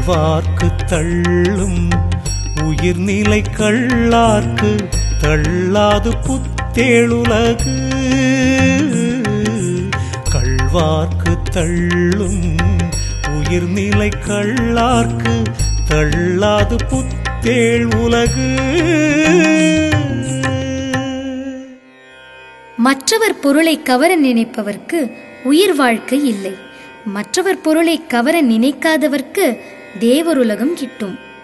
கள்வார்க்கு தள்ளும் உயிர்நிலை கள்ளார்க்கு தள்ளாது புத்தேளுலகு. கள்வார்க்கு தள்ளும் உயிர்நிலை கள்ளார்க்கு தள்ளாது புத்தேள் உலகு. மற்றவர் பொருளை கவர நினைப்பவர்க்கு உயிர் வாழ்க்கை இல்லை. மற்றவர் பொருளை கவர நினைக்காதவர்க்கு தேவருலகம் கிட்டும்.